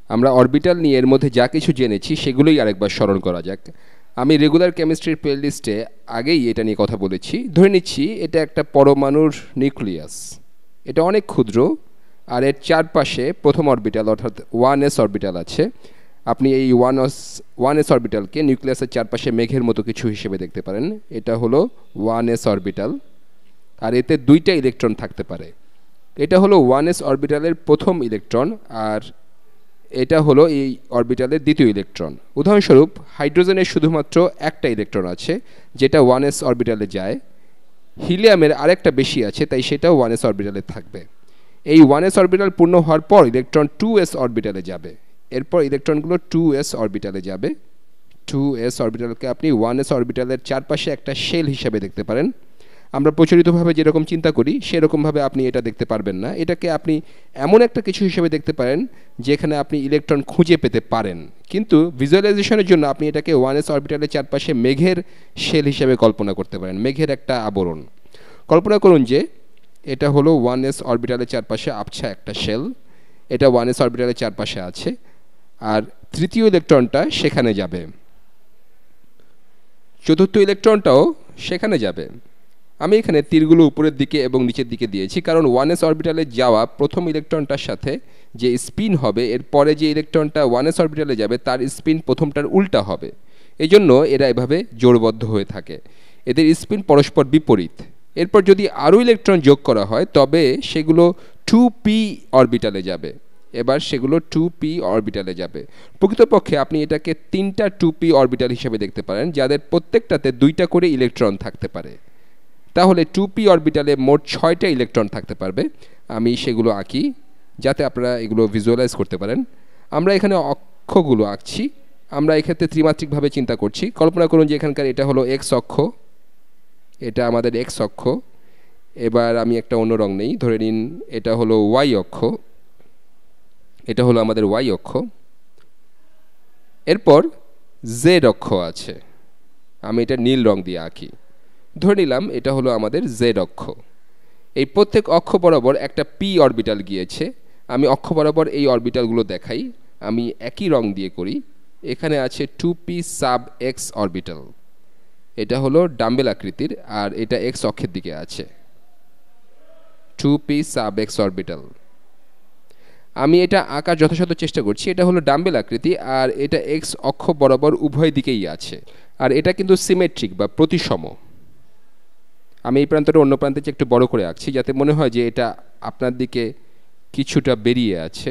আমরা অরবিটাল নিয়ে এর মধ্যে যা কিছু জেনেছি সেগুলোই আরেকবার স্মরণ করা যাক। আমি রেগুলার কেমিস্ট্রির প্লেলিস্টে আগেই এটা নিয়ে কথা বলেছি। ধরে নিচ্ছি এটা একটা পরমাণুর নিউক্লিয়াস, এটা অনেক ক্ষুদ্র, আর এর চারপাশে প্রথম অরবিটাল অর্থাৎ 1s অরবিটাল আছে। আপনি এই 1s অরবিটালকে নিউক্লিয়াসের চারপাশে মেঘের মতো কিছু হিসেবে দেখতে পারেন। এটা হলো 1s অরবিটাল, আর এতে দুইটা ইলেকট্রন থাকতে পারে। এটা হলো 1s অরবিটালের প্রথম ইলেকট্রন, আর এটা হলো এই অরবিটালের দ্বিতীয় ইলেকট্রন। উদাহরণস্বরূপ হাইড্রোজেনের শুধুমাত্র একটা ইলেকট্রন আছে যেটা 1s অরবিটালে যায়। হিলিয়ামের আরেকটা বেশি আছে, তাই সেটাও 1s অরবিটালে থাকবে। এই 1s অরবিটাল পূর্ণ হওয়ার পর ইলেকট্রন 2s অরবিটালে যাবে। এরপর ইলেকট্রনগুলো 2s অরবিটালে যাবে। 2s অরবিটালকে আপনি 1s অরবিটালের চারপাশে একটা শেল হিসাবে দেখতে পারেন। আমরা প্রচলিতভাবে যেরকম চিন্তা করি সেরকমভাবে আপনি এটা দেখতে পারবেন না। এটাকে আপনি এমন একটা কিছু হিসেবে দেখতে পারেন যেখানে আপনি ইলেকট্রন খুঁজে পেতে পারেন, কিন্তু ভিজুয়ালাইজেশনের জন্য আপনি এটাকে 1s অরবিটালের চারপাশে মেঘের শেল হিসেবে কল্পনা করতে পারেন, মেঘের একটা আবরণ। কল্পনা করুন যে এটা হলো 1s অরবিটালের চারপাশে আবছা একটা শেল, এটা 1s অরবিটালের চারপাশে আছে, আর তৃতীয় ইলেকট্রনটা সেখানে যাবে, চতুর্থ ইলেকট্রনটাও সেখানে যাবে। আমি এখানে তীরগুলো উপরের দিকে এবং নিচের দিকে দিয়েছি কারণ 1s অরবিটালে যাওয়া প্রথম ইলেকট্রনটার সাথে যে স্পিন হবে, এর পরে যে ইলেকট্রনটা 1s অরবিটালে যাবে তার স্পিন প্রথমটার উল্টা হবে। এই জন্য এরা এভাবে জোড়বদ্ধ হয়ে থাকে, এদের স্পিন পরস্পর বিপরীত। এরপর যদি আরও ইলেকট্রন যোগ করা হয় তবে সেগুলো 2p অরবিটালে যাবে। এবার সেগুলো 2p অরবিটালে যাবে। প্রকৃতপক্ষে আপনি এটাকে তিনটা 2p অরবিটাল হিসেবে দেখতে পারেন, যাদের প্রত্যেকটাতে দুইটা করে ইলেকট্রন থাকতে পারে। তাহলে 2p অরবিটালে মোট 6টা ইলেকট্রন থাকতে পারবে। আমি সেগুলো আঁকি যাতে আপনারা এগুলো ভিজুয়ালাইজ করতে পারেন। আমরা এখানে অক্ষগুলো আঁকছি। আমরা এক্ষেত্রে ত্রিমাত্রিকভাবে চিন্তা করছি। কল্পনা করুন যে এখানকার এটা হলো এক্স অক্ষ, এটা আমাদের এক্স অক্ষ। এবার আমি একটা অন্য রং নেই, ধরে নিন এটা হলো ওয়াই অক্ষ, এটা হলো আমাদের ওয়াই অক্ষ। এরপর জেড অক্ষ আছে, আমি এটা নীল রং দিয়ে আঁকি। ধরে নিলাম এটা হলো আমাদের জেড অক্ষ। এই প্রত্যেক অক্ষ বরাবর একটা পি অরবিটাল গিয়েছে। আমি অক্ষ বরাবর এই অরবিটালগুলো দেখাই, আমি একই রং দিয়ে করি। এখানে আছে 2p সাব এক্স অরবিটাল, এটা হলো ডাম্বেল আকৃতির, আর এটা এক্স অক্ষের দিকে আছে 2p সাব এক্স অরবিটাল। আমি এটা আঁকার যথাযথ চেষ্টা করছি। এটা হলো ডাম্বেল আকৃতি, আর এটা এক্স অক্ষ বরাবর উভয় দিকেই আছে, আর এটা কিন্তু সিমেট্রিক বা প্রতিসম। আমি এই প্রান্তটা অন্য প্রান্তের চেয়ে একটু বড় করে আঁকছি যাতে মনে হয় যে এটা আপনার দিকে কিছুটা বেরিয়ে আছে।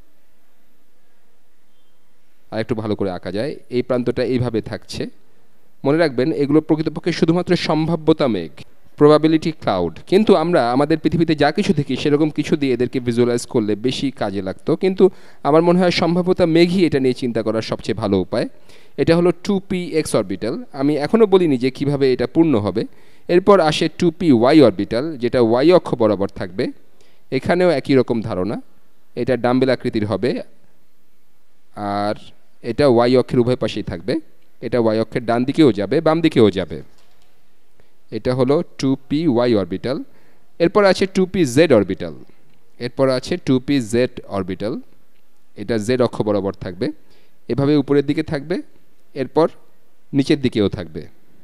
আর একটু ভালো করে আঁকা যায়। এই প্রান্তটা এইভাবে থাকছে। মনে রাখবেন এগুলো প্রকৃতপক্ষে শুধুমাত্র সম্ভাব্যতা মেঘ, প্রবাবিলিটি ক্লাউড। কিন্তু আমরা আমাদের পৃথিবীতে যা কিছু দেখি সেরকম কিছু দিয়ে এদেরকে ভিজুয়ালাইজ করলে বেশি কাজে লাগতো, কিন্তু আমার মনে হয় সম্ভাব্যতা মেঘই এটা নিয়ে চিন্তা করার সবচেয়ে ভালো উপায়। এটা হলো 2p এক্স অরবিটাল। আমি এখনও বলিনি যে কিভাবে এটা পূর্ণ হবে। এরপর আসে 2p ওয়াই অরবিটাল, যেটা ওয়াই অক্ষ বরাবর থাকবে। এখানেও একই রকম ধারণা, এটা ডাম্বেল আকৃতির হবে, আর এটা ওয়াই অক্ষের উভয় পাশেই থাকবে। এটা ওয়াই অক্ষের ডান দিকেও যাবে, বাম দিকেও যাবে। এটা হলো 2p ওয়াই অরবিটাল। এরপর আছে 2p জেড অরবিটাল। এরপর আছে 2p জেড অরবিটাল, এটা জেড অক্ষ বরাবর থাকবে, এভাবে উপরের দিকে থাকবে, এরপর নিচের দিকেও থাকবে।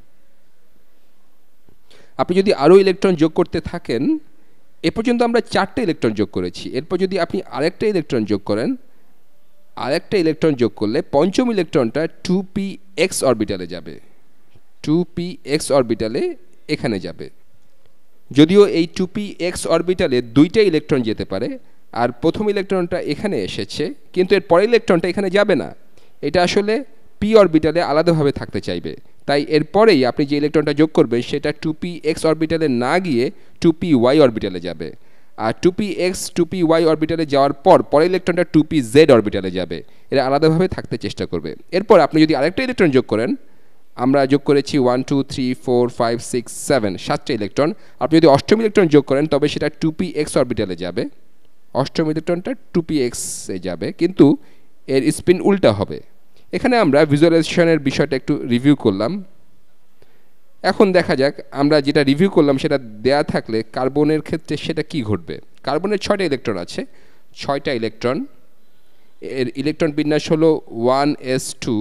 আপনি যদি আরও ইলেকট্রন যোগ করতে থাকেন, এ পর্যন্ত আমরা 4টে ইলেকট্রন যোগ করেছি। এরপর যদি আপনি আরেকটা ইলেকট্রন যোগ করেন, আরেকটা ইলেকট্রন যোগ করলে পঞ্চম ইলেকট্রনটা 2p এক্স অরবিটালে যাবে। 2p এক্স অরবিটালে এখানে যাবে। যদিও এই 2p এক্স অরবিটালে দুইটা ইলেকট্রন যেতে পারে, আর প্রথম ইলেকট্রনটা এখানে এসেছে, কিন্তু এর পরের ইলেকট্রনটা এখানে যাবে না। এটা আসলে পি অরবিটালে আলাদাভাবে থাকতে চাইবে, তাই এরপরেই আপনি যে ইলেকট্রনটা যোগ করবেন সেটা 2p এক্স অরবিটালে না গিয়ে 2p ওয়াই অরবিটালে যাবে। আর 2p এক্স 2p ওয়াই অরবিটালে যাওয়ার পর পরের ইলেকট্রনটা 2p জেড অরবিটালে যাবে। এরা আলাদাভাবে থাকতে চেষ্টা করবে। এরপর আপনি যদি আরেকটা ইলেকট্রন যোগ করেন, আমরা যোগ করেছি 1 2 3 4 5 6 7 7টা ইলেকট্রন। আপনি যদি অষ্টম ইলেকট্রন যোগ করেন তবে সেটা 2p এক্স অরবিটালে যাবে। অষ্টম ইলেকট্রনটা 2p এক্সে যাবে, কিন্তু এর স্পিন উল্টা হবে। এখানে আমরা ভিজুয়ালাইজেশনের বিষয়টা একটু রিভিউ করলাম। এখন দেখা যাক আমরা যেটা রিভিউ করলাম সেটা দেয়া থাকলে কার্বনের ক্ষেত্রে সেটা কি ঘটবে। কার্বনের 6টা ইলেকট্রন আছে, 6টা ইলেকট্রন। এর ইলেকট্রন বিন্যাস হলো 1s2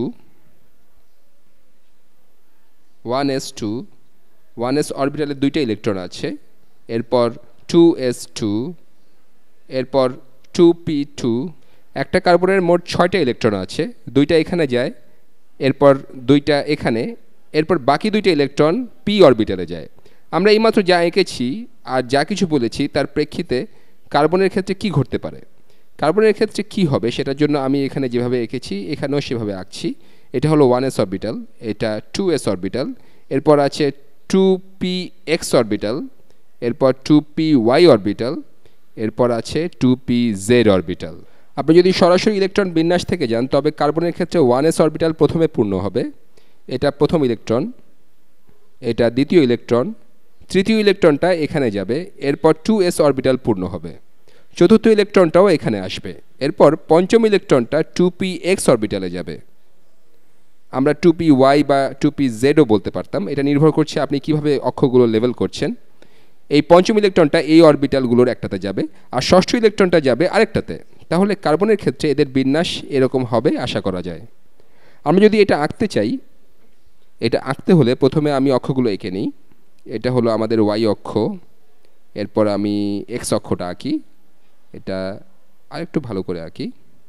1s অরবিটালে দুইটা ইলেকট্রন আছে, এরপর 2s2, এরপর 2p2। একটা কার্বনের মোট 6টা ইলেকট্রন আছে, দুইটা এখানে যায়, এরপর দুইটা এখানে, এরপর বাকি দুইটা ইলেকট্রন p অরবিটালে যায়। আমরা এইমাত্র যা এঁকেছি আর যা কিছু বলেছি তার প্রেক্ষিতে কার্বনের ক্ষেত্রে কি ঘটতে পারে, কার্বনের ক্ষেত্রে কি হবে সেটার জন্য আমি এখানে যেভাবে এঁকেছি এখানেও সেভাবে আঁকছি। এটা হলো 1s অরবিটাল, এটা 2s অরবিটাল, এরপর আছে 2px অরবিটাল, এরপর 2py অরবিটাল, এরপর আছে 2pz অরবিটাল। আপনি যদি সরাসরি ইলেকট্রন বিন্যাস থেকে যান তবে কার্বনের ক্ষেত্রে 1s অরবিটাল প্রথমে পূর্ণ হবে, এটা প্রথম ইলেকট্রন, এটা দ্বিতীয় ইলেকট্রন, তৃতীয় ইলেকট্রনটা এখানে যাবে, এরপর 2s অরবিটাল পূর্ণ হবে, চতুর্থ ইলেকট্রনটাও এখানে আসবে, এরপর পঞ্চম ইলেকট্রনটা 2px অরবিটালে যাবে। আমরা 2py বা 2pzও বলতে পারতাম, এটা নির্ভর করছে আপনি কিভাবে অক্ষগুলো লেভেল করছেন। এই পঞ্চম ইলেকট্রনটা এই অরবিটালগুলোর একটাতে যাবে আর ষষ্ঠ ইলেকট্রনটা যাবে আরেকটাতে। তাহলে কার্বনের ক্ষেত্রে এদের বিন্যাস এরকম হবে আশা করা যায়। আমরা যদি এটা আঁকতে চাই, এটা আঁকতে হলে প্রথমে আমি অক্ষগুলো এঁকে নিই। এটা হলো আমাদের y অক্ষ, এরপর আমি x অক্ষটা আঁকি, এটা আরেকটু ভালো করে আঁকি।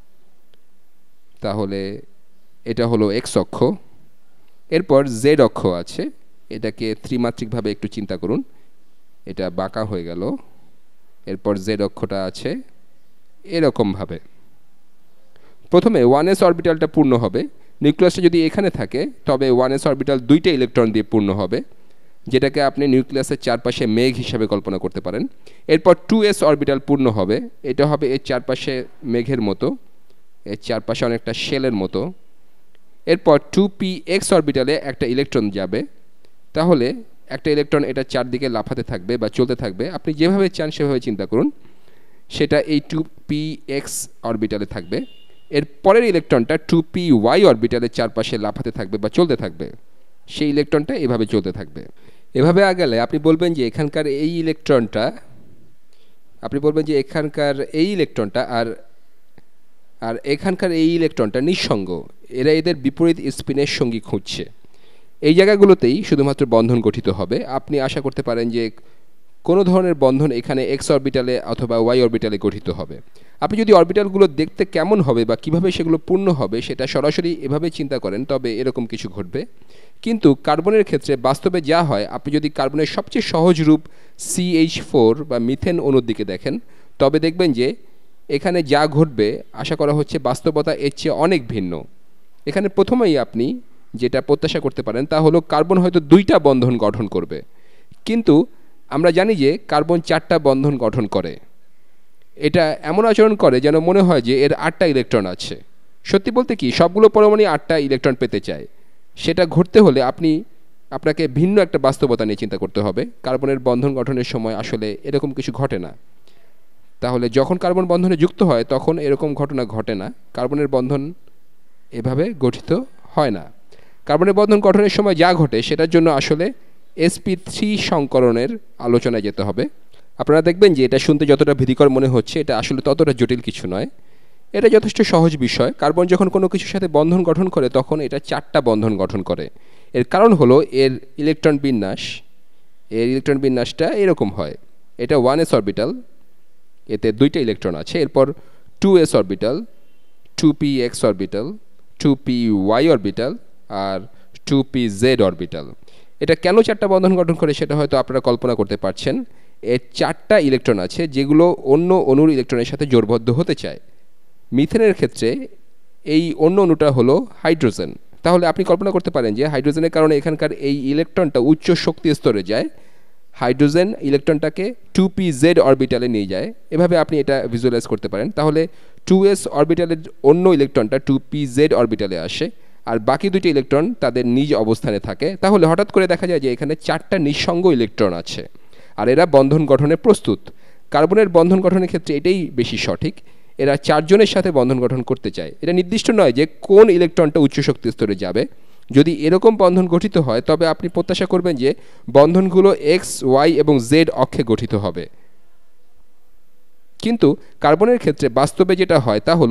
তাহলে এটা হলো x অক্ষ, এরপর z অক্ষ আছে, এটাকে ত্রিমাত্রিকভাবে একটু চিন্তা করুন, এটা বাঁকা হয়ে গেল, এরপর z অক্ষটা আছে এরকমভাবে। প্রথমে 1s অরবিটালটা পূর্ণ হবে, নিউক্লিয়াসটা যদি এখানে থাকে তবে 1s অরবিটাল দুইটা ইলেকট্রন দিয়ে পূর্ণ হবে, যেটাকে আপনি নিউক্লিয়াসের চারপাশে মেঘ হিসাবে কল্পনা করতে পারেন। এরপর 2s অরবিটাল পূর্ণ হবে, এটা হবে এর চারপাশে মেঘের মতো, এর চারপাশে অনেকটা শেলের মতো। এরপর 2px অরবিটালে একটা ইলেকট্রন যাবে, তাহলে একটা ইলেকট্রন এটা চারদিকে লাফাতে থাকবে বা চলতে থাকবে, আপনি যেভাবে চান সেভাবে চিন্তা করুন, সেটা এই 2px অরবিটালে থাকবে। এর পরের ইলেকট্রনটা 2py অরবিটালের চারপাশে লাফাতে থাকবে বা চলতে থাকবে, সেই ইলেকট্রনটা এভাবে চলতে থাকবে। এভাবে আগালে আপনি বলবেন যে এখানকার এই ইলেকট্রনটা, আর এখানকার এই ইলেকট্রনটা নিঃসঙ্গ, এরা এদের বিপরীত স্পিনের সঙ্গী খুঁজছে। এই জায়গাগুলোতেই শুধুমাত্র বন্ধন গঠিত হবে। আপনি আশা করতে পারেন যে কোনো ধরনের বন্ধন এখানে এক্স অরবিটালে অথবা ওয়াই অরবিটালে গঠিত হবে। আপনি যদি অরবিটালগুলো দেখতে কেমন হবে বা কিভাবে সেগুলো পূর্ণ হবে সেটা সরাসরি এভাবে চিন্তা করেন তবে এরকম কিছু ঘটবে। কিন্তু কার্বনের ক্ষেত্রে বাস্তবে যা হয়, আপনি যদি কার্বনের সবচেয়ে সহজ রূপ CH4 বা মিথেন অণুর দিকে দেখেন তবে দেখবেন যে এখানে যা ঘটবে আশা করা হচ্ছে বাস্তবতা এর চেয়ে অনেক ভিন্ন। এখানে প্রথমেই আপনি যেটা প্রত্যাশা করতে পারেন তা হলো কার্বন হয়তো দুইটা বন্ধন গঠন করবে, কিন্তু আমরা জানি যে কার্বন চারটা বন্ধন গঠন করে। এটা এমন আচরণ করে যেন মনে হয় যে এর 8টা ইলেকট্রন আছে। সত্যি বলতে কি সবগুলো পরমাণু 8টা ইলেকট্রন পেতে চায়। সেটা ঘটতে হলে আপনাকে ভিন্ন একটা বাস্তবতা নিয়ে চিন্তা করতে হবে। কার্বনের বন্ধন গঠনের সময় আসলে এরকম কিছু ঘটে না। তাহলে যখন কার্বন বন্ধনে যুক্ত হয় তখন এরকম ঘটনা ঘটে না, কার্বনের বন্ধন এভাবে গঠিত হয় না। কার্বনের বন্ধন গঠনের সময় যা ঘটে সেটার জন্য আসলে sp3 সংকরণের আলোচনায় যেতে হবে। আপনারা দেখবেন যে এটা শুনতে যতটা ভীতিকর মনে হচ্ছে এটা আসলে ততটা জটিল কিছু নয়, এটা যথেষ্ট সহজ বিষয়। কার্বন যখন কোনো কিছুর সাথে বন্ধন গঠন করে তখন এটা 4টা বন্ধন গঠন করে। এর কারণ হলো এর ইলেকট্রন বিন্যাসটা এরকম হয়। এটা 1s অরবিটাল, এতে 2টা ইলেকট্রন আছে, এরপর 2s orbital, 2px orbital, 2py orbital আর 2pz অরবিটাল। এটা কেন 4টা বন্ধন গঠন করে সেটা হয়তো আপনারা কল্পনা করতে পারছেন। এর 4টা ইলেকট্রন আছে যেগুলো অন্য অণুর ইলেকট্রনের সাথে জোড়বদ্ধ হতে চায়। মিথেনের ক্ষেত্রে এই অন্য অণুটা হলো হাইড্রোজেন। তাহলে আপনি কল্পনা করতে পারেন যে হাইড্রোজেনের কারণে এখানকার এই ইলেকট্রনটা উচ্চ শক্তি স্তরে যায়, হাইড্রোজেন ইলেকট্রনটাকে 2pz অরবিটালে নিয়ে যায়। এভাবে আপনি এটা ভিজুয়ালাইজ করতে পারেন। তাহলে 2s অরবিটালের অন্য ইলেকট্রনটা 2pz অরবিটালে আসে আর বাকি দুটি ইলেকট্রন তাদের নিজ অবস্থানে থাকে। তাহলে হঠাৎ করে দেখা যায় যে এখানে 4টা নিঃসঙ্গ ইলেকট্রন আছে আর এরা বন্ধন গঠনে প্রস্তুত। কার্বনের বন্ধন গঠনের ক্ষেত্রে এটাই বেশি সঠিক, এরা 4 জনের সাথে বন্ধন গঠন করতে চায়। এটা নির্দিষ্ট নয় যে কোন ইলেকট্রনটা উচ্চ শক্তি স্তরে যাবে। যদি এরকম বন্ধন গঠিত হয় তবে আপনি প্রত্যাশা করবেন যে বন্ধনগুলো এক্স, ওয়াই এবং জেড অক্ষে গঠিত হবে। কিন্তু কার্বনের ক্ষেত্রে বাস্তবে যেটা হয় তা হলো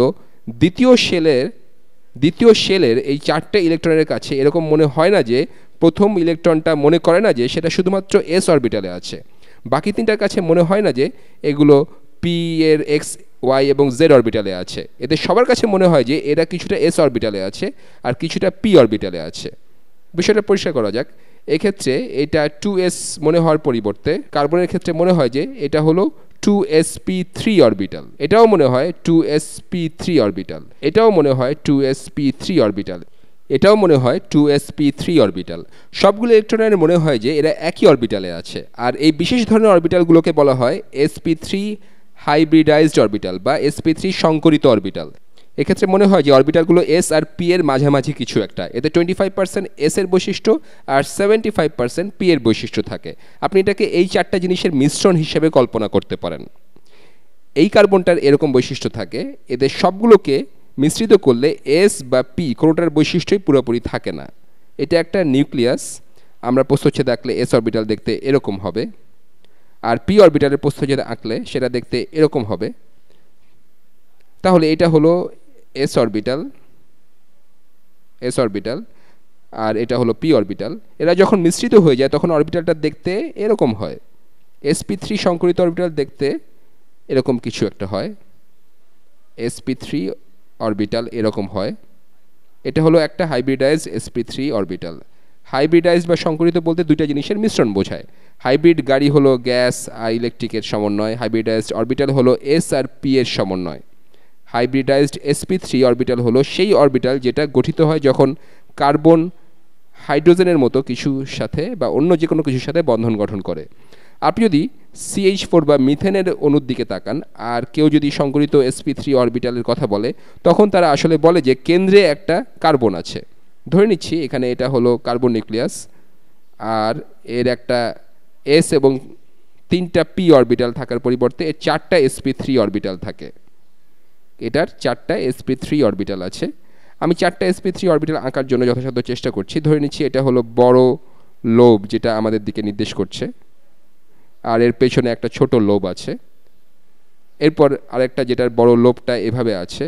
দ্বিতীয় শেলের এই 4টে ইলেকট্রনের কাছে এরকম মনে হয় না যে প্রথম ইলেকট্রনটা মনে করে না যে সেটা শুধুমাত্র এস অরবিটালে আছে, বাকি তিনটার কাছে মনে হয় না যে এগুলো পি এর এক্স ওয়াই এবং জেড অরবিটালে আছে। এদের সবার কাছে মনে হয় যে এরা কিছুটা এস অরবিটালে আছে আর কিছুটা পি অরবিটালে আছে। বিষয়টা পরিষ্কার করা যাক। এক্ষেত্রে এটা 2s মনে হওয়ার পরিবর্তে কার্বনের ক্ষেত্রে মনে হয় যে এটা হলো 2sp3 অরবিটাল, এটাও মনে হয় 2sp3 অরবিটাল, এটাও মনে হয় 2sp3 অরবিটাল, এটাও মনে হয় 2sp3 অরবিটাল। সবগুলো ইলেকট্রনের মনে হয় যে এরা একই অরবিটালে আছে। আর এই বিশেষ ধরনের অরবিটালগুলোকে বলা হয় sp3 হাইব্রিডাইজড অরবিটাল বা sp3 সংকরিত অরবিটাল। এক্ষেত্রে মনে হয় যে অরবিটালগুলো এস আর পি এর মাঝামাঝি কিছু একটা, এতে 25% এস এর বৈশিষ্ট্য আর 75% পি এর বৈশিষ্ট্য থাকে। আপনি এটাকে এই 4টা জিনিসের মিশ্রণ হিসেবে কল্পনা করতে পারেন। এই কার্বনটার এরকম বৈশিষ্ট্য থাকে, এদের সবগুলোকে মিশ্রিত করলে এস বা পি কোনোটার বৈশিষ্ট্যই পুরোপুরি থাকে না। এটা একটা নিউক্লিয়াস, আমরা প্রস্থচ্ছেদ আঁকলে এস অরবিটাল দেখতে এরকম হবে, আর পি অরবিটালের প্রস্থচ্ছেদ আঁকলে সেটা দেখতে এরকম হবে। তাহলে এটা হলো এস অরবিটাল আর এটা হলো পি অরবিটাল। এরা যখন মিশ্রিত হয়ে যায় তখন অরবিটালটা দেখতে এরকম হয়। sp3 সংকরিত অরবিটাল দেখতে এরকম কিছু একটা হয়, sp3 অরবিটাল এরকম হয়। এটা হলো একটা হাইব্রিডাইজড sp3 অরবিটাল। হাইব্রিডাইজড বা সংকরিত বলতে দুইটা জিনিসের মিশ্রণ বোঝায়। হাইব্রিড গাড়ি হলো গ্যাস আর ইলেকট্রিকের সমন্বয়, হাইব্রিডাইজড অরবিটাল হলো এস আর পি এর সমন্বয়। হাইব্রিডাইজড sp3 অরবিটাল হলো সেই অরবিটাল যেটা গঠিত হয় যখন কার্বন হাইড্রোজেনের মতো কিছুর সাথে বা অন্য যে কোনো কিছুর সাথে বন্ধন গঠন করে। আপনি যদি CH4 বা মিথেনের অণুর দিকে তাকান আর কেউ যদি সংকরিত sp3 অরবিটালের কথা বলে, তখন তারা আসলে বলে যে কেন্দ্রে একটা কার্বন আছে। ধরে নিচ্ছি এখানে এটা হলো কার্বন নিউক্লিয়াস আর এর একটা এস এবং 3টা পি অরবিটাল থাকার পরিবর্তে এর 4টা sp3 অরবিটাল থাকে। এটার 4টা sp3 অরবিটাল আছে। আমি 4টা sp3 অরবিটাল আঁকার জন্য যথাসাধ্য চেষ্টা করছি। ধরে নিচ্ছি এটা হলো বড় লোব যেটা আমাদের দিকে নির্দেশ করছে, আর এর পেছনে একটা ছোট লোব আছে। এরপর আরেকটা যেটার বড় লোবটা এভাবে আছে,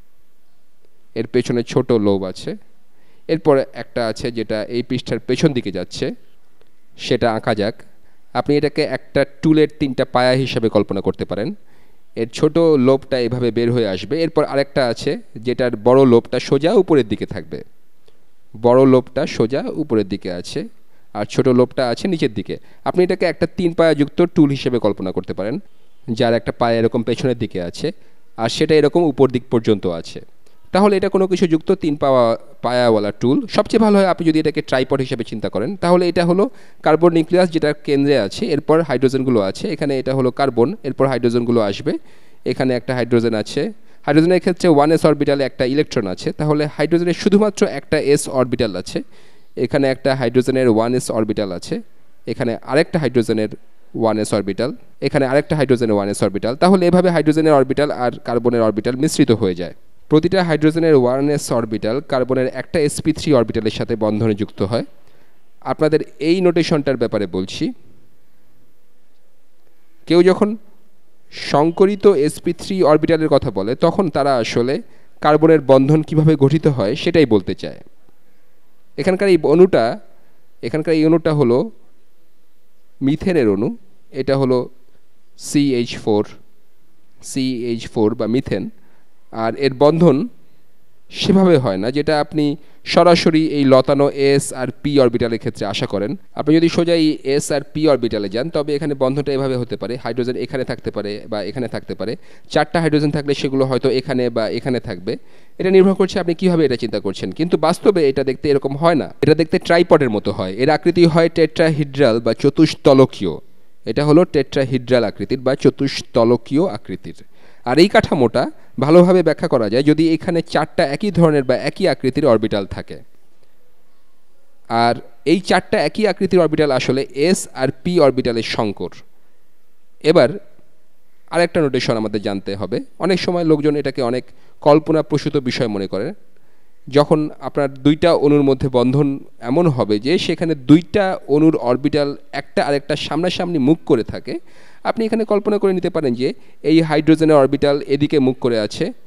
এর পেছনে ছোট লোব আছে। এরপর একটা আছে যেটা এই পৃষ্ঠার পেছন দিকে যাচ্ছে, সেটা আঁকা যাক। আপনি এটাকে একটা টুলের 3টা পায়া হিসাবে কল্পনা করতে পারেন। এর ছোট লোবটা এভাবে বের হয়ে আসবে। এরপর আরেকটা আছে যেটার বড় লোবটা সোজা উপরের দিকে থাকবে, বড় লোবটা সোজা উপরের দিকে আছে আর ছোট লোবটা আছে নিচের দিকে। আপনি এটাকে একটা 3 পায়া যুক্ত টুল হিসেবে কল্পনা করতে পারেন, যার একটা পায়া এরকম পেছনের দিকে আছে আর সেটা এরকম উপর দিক পর্যন্ত আছে। তাহলে এটা কোনো কিছু যুক্ত 3 পায়াওয়ালা টুল। সবচেয়ে ভালো হয় আপনি যদি এটাকে ট্রাইপড হিসেবে চিন্তা করেন। তাহলে এটা হলো কার্বন নিউক্লিয়াস যেটা কেন্দ্রে আছে, এরপর হাইড্রোজেনগুলো আছে। এখানে এটা হলো কার্বন, এরপর হাইড্রোজেনগুলো আসবে। এখানে একটা হাইড্রোজেন আছে। হাইড্রোজেনের ক্ষেত্রে 1s অরবিটালে একটা ইলেকট্রন আছে, তাহলে হাইড্রোজেনের শুধুমাত্র একটা s অরবিটাল আছে। এখানে একটা হাইড্রোজেনের 1s অরবিটাল আছে, এখানে আরেকটা হাইড্রোজেনের 1s অরবিটাল, এখানে আরেকটা হাইড্রোজেনের 1s অরবিটাল। তাহলে এভাবে হাইড্রোজেনের অরবিটাল আর কার্বনের অরবিটাল মিশ্রিত হয়ে যায়। প্রতিটা হাইড্রোজেনের 1s অরবিটাল কার্বনের একটা sp3 অরবিটালের সাথে বন্ধনে যুক্ত হয়। আপনাদের এই নোটেশনটার ব্যাপারে বলছি। কেউ যখন সংকরিত sp3 অরবিটালের কথা বলে তখন তারা আসলে কার্বনের বন্ধন কিভাবে গঠিত হয় সেটাই বলতে চায়। এখানকার এই অণুটা হলো মিথেনের অণু। এটা হলো CH4 বা মিথেন। আর এর বন্ধন সেভাবে হয় না যেটা আপনি সরাসরি এই লতানো এস আর পি অরবিটালের ক্ষেত্রে আশা করেন। আপনি যদি সোজা এই এস আর পি অরবিটালে যান তবে এখানে বন্ধনটা এভাবে হতে পারে, হাইড্রোজেন এখানে থাকতে পারে বা এখানে থাকতে পারে। 4টা হাইড্রোজেন থাকলে সেগুলো হয়তো এখানে বা এখানে থাকবে। এটা নির্ভর করছে আপনি কিভাবে এটা চিন্তা করছেন। কিন্তু বাস্তবে এটা দেখতে এরকম হয় না, এটা দেখতে ট্রাইপডের মতো হয়। এর আকৃতি হয় টেট্রাহিড্রাল বা চতুস্তলকীয়। এটা হলো টেট্রাহিড্রাল আকৃতির বা চতুস্তলকীয় আকৃতির। আর এই কাঠামোটা ভালোভাবে ব্যাখ্যা করা যায় যদি এখানে 4টা একই ধরনের বা একই আকৃতির অরবিটাল থাকে। আর এই 4টা একই আকৃতির অরবিটাল আসলে এস আর পি অরবিটালের সংকর। এবার আরেকটা নোটেশন আমাদের জানতে হবে। অনেক সময় লোকজন এটাকে অনেক কল্পনাপ্রসূত বিষয় মনে করে। যখন আপনার 2টা অণুর মধ্যে বন্ধন এমন হবে যে সেখানে 2টা অণুর অরবিটাল একটা আরেকটা সামনাসামনি মুখ করে থাকে, আপনি এখানে কল্পনা করে নিতে পারেন যে এই হাইড্রোজেনের অরবিটাল এদিকে মুখ করে আছে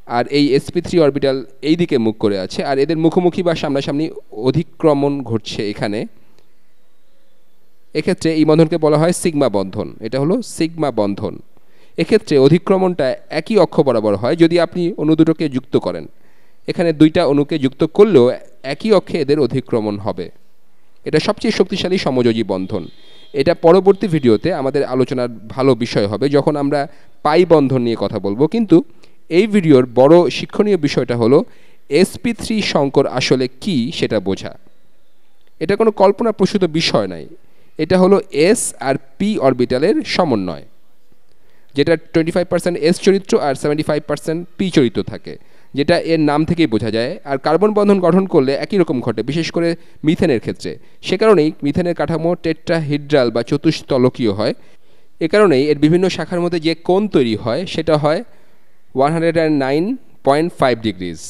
আর এই sp3 অরবিটাল এই দিকে মুখ করে আছে, আর এদের মুখোমুখি বা সামনাসামনি অধিক্রমণ ঘটছে এখানে। এক্ষেত্রে এই বন্ধনকে বলা হয় সিগমা বন্ধন। এটা হলো সিগমা বন্ধন। এক্ষেত্রে অধিক্রমণটা একই অক্ষ বরাবর হয় যদি আপনি অণু দুটোকে যুক্ত করেন। এখানে দুইটা অণুকে যুক্ত করলেও একই অক্ষে এদের অধিক্রমণ হবে। এটা সবচেয়ে শক্তিশালী সমযোজী বন্ধন। এটা পরবর্তী ভিডিওতে আমাদের আলোচনার ভালো বিষয় হবে যখন আমরা পাই বন্ধন নিয়ে কথা বলবো। কিন্তু এই ভিডিওর বড় শিক্ষণীয় বিষয়টা হলো sp3 সংকর আসলে কি সেটা বোঝা। এটা কোনো কল্পনাপ্রসূত বিষয় নয়, এটা হলো s আর p অরবিটালের সমন্বয়, যেটা 25% s চরিত্র আর 75% p চরিত্র থাকে, যেটা এর নাম থেকেই বোঝা যায়। আর কার্বন বন্ধন গঠন করলে একই রকম ঘটে, বিশেষ করে মিথেনের ক্ষেত্রে। সে কারণেই মিথেনের কাঠামো টেট্রাহিড্রাল বা চতুস্তলকীয় হয়। এ কারণেই এর বিভিন্ন শাখার মধ্যে যে কোণ তৈরি হয় সেটা হয় 109.5 ডিগ্রিজ,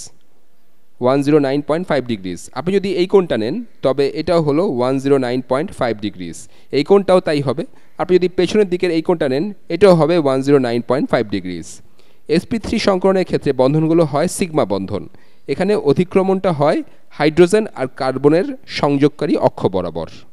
109.5 ডিগ্রিজ। আপনি যদি এই কোণটা নেন তবে এটাও হলো 109.5 ডিগ্রিজ, এই কোণটাও তাই হবে। আপনি যদি পেছনের দিকের এই কোণটা নেন এটাও হবে 109.5 ডিগ্রিজ। sp3 সংকরণের ক্ষেত্রে বন্ধনগুলো হয় সিগমা বন্ধন। এখানে অধিক্রমণটা হয় হাইড্রোজেন আর কার্বনের সংযোগকারী অক্ষ বরাবর।